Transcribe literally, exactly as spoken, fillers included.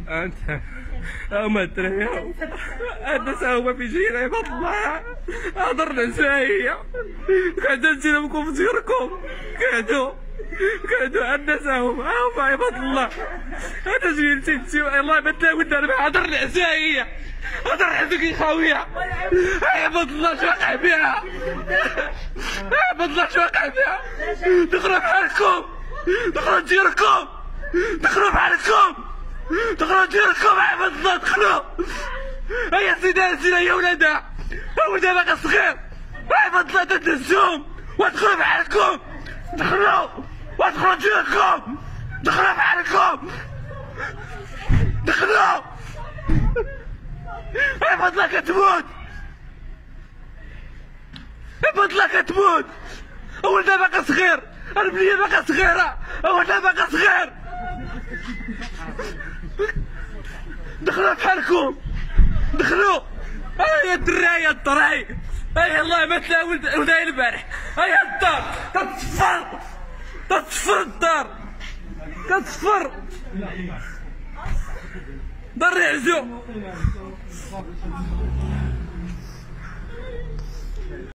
انت هما الدراري الناس هما في جيرة عباد الله هضرنا نسايا قعدوا نسيناكم في ديركم قعدوا قعدوا الناس هما هما عباد الله انا جيت نسيو والله ما تلاقينا انا هضرنا نسايا هضر عندك خاوية عباد الله شو وقع بها عباد الله شو وقع بها دخلوا بحالكم دخلوا ديركم دخلوا بحالكم دخلوا ديركم عباد الله دخلوا هيا سيدي سيدي يا ولادها ولدها باقي صغير عباد الله تتهزوهم وادخلوا بحالكم دخلوا وادخلوا ديركم دخلوا بحالكم دخلوا عباد الله كتموت عباد الله كتموت ولدها باقي صغير البنية باقي صغيرة ولدها باقي صغير دخلوا بحالكم دخلوا هيا الدراية الطراي هيا الله ما تلاقي ولدها البارح هيا الدار كتصفر كتصفر الدار كتصفر دار يعزو